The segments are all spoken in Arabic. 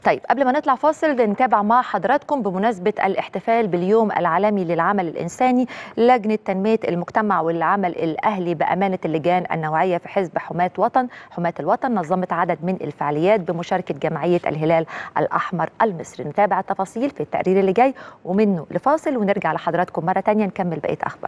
طيب قبل ما نطلع فاصل نتابع مع حضراتكم بمناسبة الاحتفال باليوم العالمي للعمل الإنساني. لجنة تنمية المجتمع والعمل الأهلي بأمانة اللجان النوعية في حزب حماة الوطن نظمت عدد من الفعاليات بمشاركة جمعية الهلال الأحمر المصري. نتابع التفاصيل في التقرير اللي جاي ومنه لفاصل ونرجع لحضراتكم مرة تانية نكمل بقية أخبار.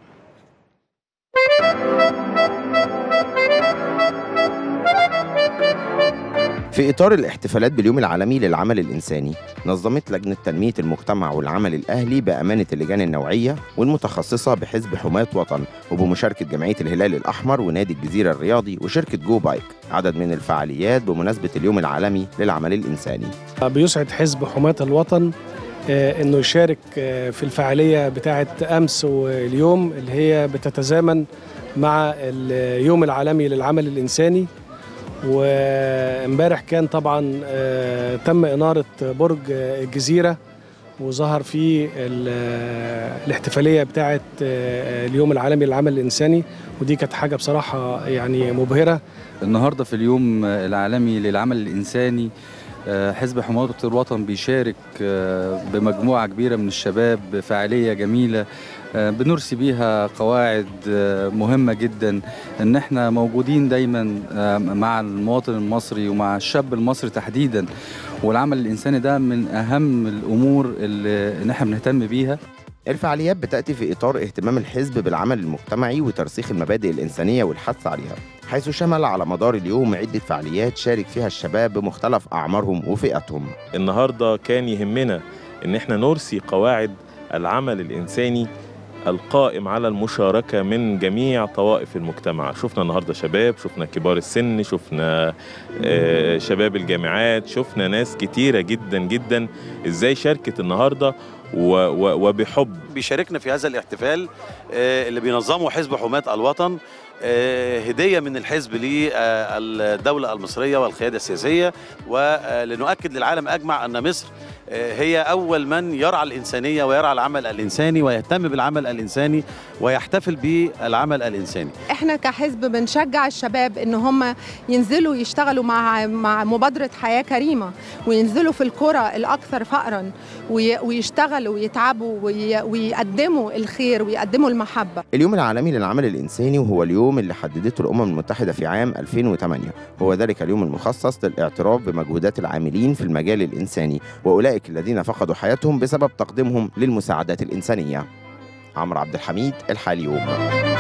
في إطار الاحتفالات باليوم العالمي للعمل الإنساني، نظمت لجنة تنمية المجتمع والعمل الأهلي بأمانة اللجان النوعية والمتخصصة بحزب حماة وطن وبمشاركة جمعية الهلال الأحمر ونادي الجزيرة الرياضي وشركة جو بايك عدد من الفعاليات بمناسبة اليوم العالمي للعمل الإنساني. بيسعد حزب حماة الوطن إنه يشارك في الفعالية بتاعة أمس واليوم اللي هي بتتزامن مع اليوم العالمي للعمل الإنساني. وامبارح كان طبعا تم إنارة برج الجزيرة وظهر فيه الاحتفالية بتاعة اليوم العالمي للعمل الإنساني، ودي كانت حاجة بصراحة يعني مبهرة. النهاردة في اليوم العالمي للعمل الإنساني حزب حماة الوطن بيشارك بمجموعة كبيرة من الشباب بفعالية جميلة بنرسي بيها قواعد مهمة جدا، ان احنا موجودين دايما مع المواطن المصري ومع الشاب المصري تحديدا، والعمل الإنساني ده من أهم الأمور اللي احنا بنهتم بيها. الفعاليات بتأتي في إطار اهتمام الحزب بالعمل المجتمعي وترسيخ المبادئ الإنسانية والحث عليها، حيث شمل على مدار اليوم عدة فعاليات شارك فيها الشباب بمختلف أعمارهم وفئاتهم. النهاردة كان يهمنا إن احنا نرسي قواعد العمل الإنساني القائم على المشاركة من جميع طوائف المجتمع. شفنا النهاردة شباب، شفنا كبار السن، شفنا شباب الجامعات، شفنا ناس كتيرة جدا جدا ازاي شاركت النهاردة وبحب. بيشاركنا في هذا الاحتفال اللي بينظمه حزب حماة الوطن هدية من الحزب للدولة المصرية والقيادة السياسية، ولنؤكد للعالم أجمع أن مصر هي أول من يرعى الإنسانية ويرعى العمل الإنساني ويهتم بالعمل الإنساني ويحتفل بالعمل الإنساني. احنا كحزب بنشجع الشباب ان هم ينزلوا يشتغلوا مع مبادرة حياة كريمة، وينزلوا في القرى الأكثر فقرا ويشتغلوا ويتعبوا ويقدموا الخير ويقدموا المحبة. اليوم العالمي للعمل الإنساني وهو اليوم اللي حددته الأمم المتحدة في عام 2008، هو ذلك اليوم المخصص للاعتراف بمجهودات العاملين في المجال الإنساني وأولئك الذين فقدوا حياتهم بسبب تقديمهم للمساعدات الإنسانية. عمرو عبد الحميد، الحاليوم.